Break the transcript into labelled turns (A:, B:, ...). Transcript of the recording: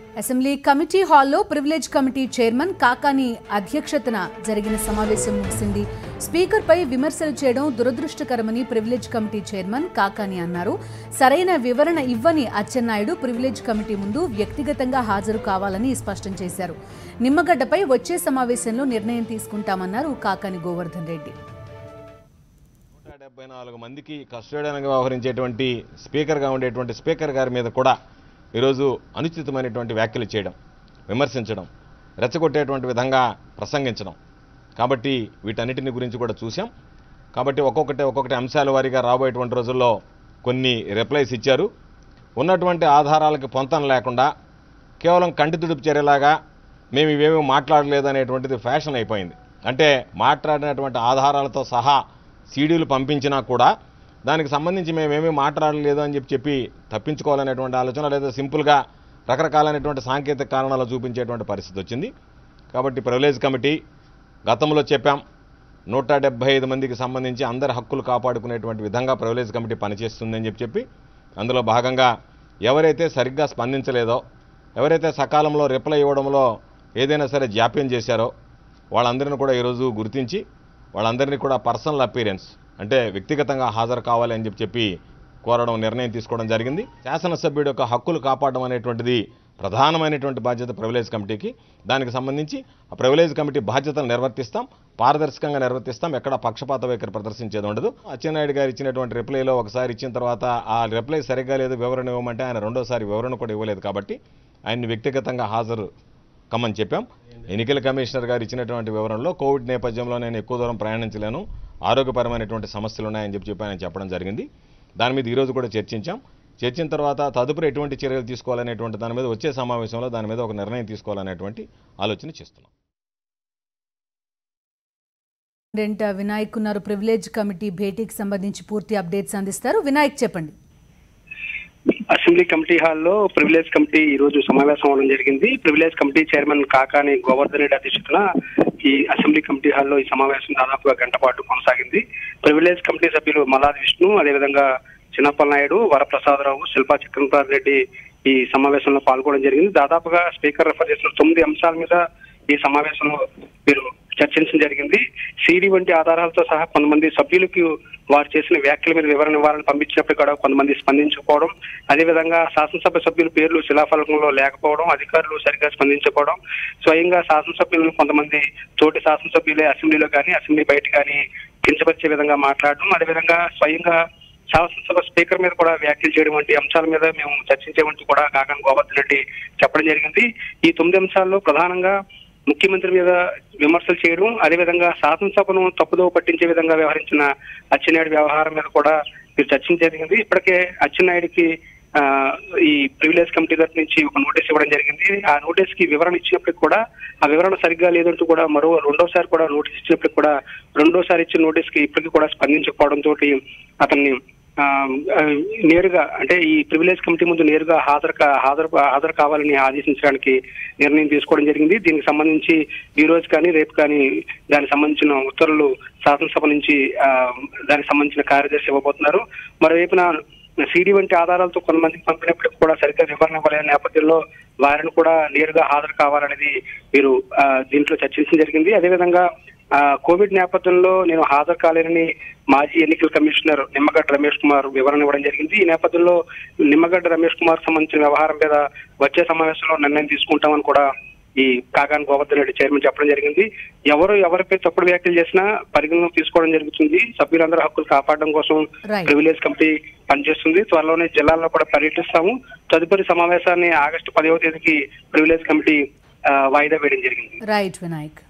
A: Assembly committee హాల్లో privilege committee chairman Kakani అధ్యక్షతన జరిగిన సమావేశం ముగిసింది. స్పీకర్పై విమర్శలు చేయడం దురదృష్టకరమని ప్రివిలేజ్ కమిటీ చైర్మన్ కాకాని అన్నారు. సరైన వివరణ ఇవ్వని అచ్చెన్నాయుడు ప్రివిలేజ్ కమిటీ ముందు వ్యక్తిగతంగా హాజరు కావాలని స్పష్టం చేశారు. నిమ్మగడ్డపై వచ్చే సమావేశంలో నిర్ణయం తీసుకుంటామన్నారు కాకాని గోవర్ధన్ రెడ్డి.
B: 174 మందికి కస్టోడియన్గా వ్యవహరించేటువంటి స్పీకర్గా ఉండేటువంటి స్పీకర్ గారి మీద కూడా ఈరోజు అనుచితమైనటువంటి వ్యాఖ్యలు చేయడం, విమర్శించడం, రెచ్చగొట్టేటువంటి విధంగా ప్రసంగించడం. కాబట్టి వీటన్నిటిని గురించి కూడా చూసాం. కాబట్టి ఒక్కొక్కటి అంశాల వారీగా రాబోయేటువంటి రోజుల్లో కొన్ని రిప్లైస్ ఇచ్చారు. ఉన్నటువంటి ఆధారాలకు పొంతన లేకుండా కేవలం కంటి తుడుపు చర్యలాగా మేము ఇవేమీ మాట్లాడలేదు అనేటువంటిది ఫ్యాషన్ అయిపోయింది. అంటే మాట్లాడినటువంటి ఆధారాలతో సహా సీడీలు పంపించినా కూడా దానికి సంబంధించి మేమేమీ మాట్లాడలేదు అని చెప్పి తప్పించుకోవాలనేటువంటి ఆలోచన, లేదా సింపుల్గా రకరకాలైనటువంటి సాంకేతిక కారణాలు చూపించేటువంటి పరిస్థితి వచ్చింది. కాబట్టి ప్రివిలేజ్ కమిటీ గతంలో చెప్పాం, 175 మందికి సంబంధించి అందరి హక్కులు కాపాడుకునేటువంటి విధంగా ప్రివిలేజ్ కమిటీ పనిచేస్తుందని చెప్పి అందులో భాగంగా ఎవరైతే సరిగ్గా స్పందించలేదో, ఎవరైతే సకాలంలో రిప్లై ఇవ్వడంలో ఏదైనా సరే జాప్యం చేశారో వాళ్ళందరినీ కూడా ఈరోజు గుర్తించి వాళ్ళందరినీ కూడా పర్సనల్ అపీరెన్స్ అంటే వ్యక్తిగతంగా హాజరు కావాలి అని చెప్పి కోరడం, నిర్ణయం తీసుకోవడం జరిగింది. శాసనసభ్యుడి యొక్క హక్కులు కాపాడడం అనేటువంటిది ప్రధానమైనటువంటి బాధ్యత ప్రివిలేజ్ కమిటీకి. దానికి సంబంధించి ఆ ప్రివిలేజ్ కమిటీ బాధ్యతలు నిర్వర్తిస్తాం, పారదర్శకంగా నిర్వర్తిస్తాం, ఎక్కడ పక్షపాత వైఖరి ప్రదర్శించేది ఉండదు. అచ్చెన్నాయుడు గారు ఇచ్చినటువంటి రిప్లైలో ఒకసారి ఇచ్చిన తర్వాత ఆ రిప్లై సరిగ్గా లేదు, వివరణ ఇవ్వమంటే ఆయన రెండోసారి వివరణ కూడా ఇవ్వలేదు. కాబట్టి ఆయన్ని వ్యక్తిగతంగా హాజరు కమ్మని చెప్పాం. ఎన్నికల కమిషనర్ గారు ఇచ్చినటువంటి వివరణలో కోవిడ్ నేపథ్యంలో నేను ఎక్కువ దూరం ప్రయాణించలేను, ఆరోగ్యపరమైనటువంటి సమస్యలు ఉన్నాయని చెప్పి ఆయన చెప్పడం జరిగింది. దాని మీద ఈరోజు కూడా చర్చించిన తర్వాత తదుపరి ఎటువంటి చర్యలు తీసుకోవాలనేటువంటి దాని మీద వచ్చే సమావేశంలో దాని మీద ఒక నిర్ణయం తీసుకోవాలనేటువంటి ఆలోచన చేస్తున్నాం.
A: వినాయక్ ఉన్నారు. ప్రివిలేజ్ కమిటీ భేటీకి సంబంధించి పూర్తి అప్డేట్స్ అందిస్తారు. వినాయక్ చెప్పండి.
C: అసెంబ్లీ కమిటీ హాల్లో ప్రివిలేజ్ కమిటీ ఈ రోజు సమావేశం అవడం జరిగింది. Privilege committee chairman Kakani Govardhan Reddy అధ్యక్షతన ఈ అసెంబ్లీ కమిటీ హాల్లో ఈ సమావేశం దాదాపుగా గంట పాటు కొనసాగింది. ప్రివిలేజ్ కమిటీ సభ్యులు మల్లాది విష్ణు, అదేవిధంగా చిన్నప్పల నాయుడు, వరప్రసాదరావు, శిల్పా చక్రపాణి రెడ్డి ఈ సమావేశంలో పాల్గొనడం జరిగింది. దాదాపుగా స్పీకర్ రిఫర్ చేసిన 9 అంశాల మీద ఈ సమావేశంలో వీరు చర్చించడం జరిగింది. సీడీ వంటి ఆధారాలతో సహా కొంతమంది సభ్యులకు వారు చేసిన వ్యాఖ్యల మీద వివరణ ఇవ్వాలని పంపించినప్పుడు కూడా కొంతమంది స్పందించకపోవడం, అదేవిధంగా శాసనసభ సభ్యుల పేర్లు శిలాఫలకంలో లేకపోవడం, అధికారులు సరిగ్గా స్పందించకపోవడం, స్వయంగా శాసనసభ్యులను కొంతమంది తోటి శాసనసభ్యులే అసెంబ్లీలో కానీ అసెంబ్లీ బయట కానీ కించపరిచే విధంగా మాట్లాడడం, అదేవిధంగా స్వయంగా శాసనసభ స్పీకర్ మీద కూడా వ్యాఖ్యలు చేయడం వంటి అంశాల మీద మేము చర్చించేవంటి కూడా కాకాని గోవర్ధన్ రెడ్డి చెప్పడం జరిగింది. ఈ 9 అంశాల్లో ప్రధానంగా ముఖ్యమంత్రి మీద విమర్శలు చేయడం, అదేవిధంగా శాసనసభను తప్పుదోవ పట్టించే విధంగా వ్యవహరించిన అచ్చెన్నాయుడు వ్యవహారం మీద కూడా మీరు చర్చించడం జరిగింది. ఇప్పటికే అచ్చెన్నాయుడికి ఈ ప్రివిలేజ్ కమిటీ తరఫు నుంచి ఒక నోటీస్ ఇవ్వడం జరిగింది. ఆ నోటీస్ కి వివరణ ఇచ్చినప్పటికి కూడా ఆ వివరణ సరిగ్గా లేదంటూ కూడా రెండోసారి కూడా నోటీస్ ఇచ్చినప్పటికి కూడా రెండోసారి ఇచ్చిన నోటీస్ కి ఇప్పటికీ కూడా స్పందించకపోవడంతో అతన్ని నేరుగా అంటే ఈ ప్రివిలేజ్ కమిటీ ముందు నేరుగా హాజరు కావాలని ఆదేశించడానికి నిర్ణయం తీసుకోవడం జరిగింది. దీనికి సంబంధించి ఈ రోజు కానీ రేపు కానీ దానికి సంబంధించిన ఉత్తర్వులు శాసనసభ నుంచి దానికి సంబంధించిన కార్యదర్శి ఇవ్వబోతున్నారు. మరోవైపున సీడీ వంటి ఆధారాలతో కొంతమందికి పంపినప్పటికీ కూడా సరిగ్గా వివరణ ఇవ్వలేని నేపథ్యంలో వారిని కూడా నేరుగా హాజరు కావాలనేది వీరు దీంట్లో చర్చించడం జరిగింది. అదేవిధంగా కోవిడ్ నేపథ్యంలో నేను హాజరు కాలేనని మాజీ ఎన్నికల కమిషనర్ నిమ్మగడ్డ రమేష్ కుమార్ వివరణ ఇవ్వడం జరిగింది. ఈ నేపథ్యంలో నిమ్మగడ్డ రమేష్ కుమార్ సంబంధించిన వ్యవహారం మీద వచ్చే సమావేశంలో నిర్ణయం తీసుకుంటామని కూడా ఈ కాకాని గోవర్ధన్ రెడ్డి చైర్మన్ చెప్పడం జరిగింది. ఎవరిపై తప్పుడు వ్యాఖ్యలు చేసినా పరిగణలోకి తీసుకోవడం జరుగుతుంది. సభ్యులందరూ హక్కులు కాపాడడం కోసం ప్రివిలేజ్ కమిటీ పనిచేస్తుంది. త్వరలోనే జిల్లాల్లో కూడా పర్యటిస్తాము. తదుపరి సమావేశాన్ని ఆగస్టు 10వ తేదీకి ప్రివిలేజ్ కమిటీ వాయిదా వేయడం జరిగింది.
A: రైట్ వినాయక్.